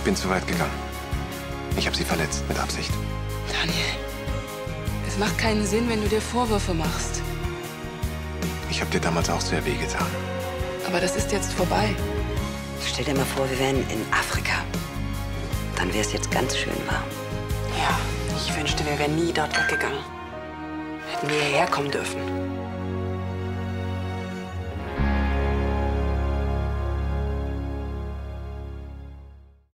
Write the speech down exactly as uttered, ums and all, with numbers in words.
bin zu weit gegangen. Ich habe sie verletzt, mit Absicht. Daniel, es macht keinen Sinn, wenn du dir Vorwürfe machst. Ich habe dir damals auch sehr wehgetan. Aber das ist jetzt vorbei. Stell dir mal vor, wir wären in Afrika. Dann wäre es jetzt ganz schön warm. Ja, ich wünschte, wir wären nie dort weggegangen. Hätten wir hierher kommen dürfen.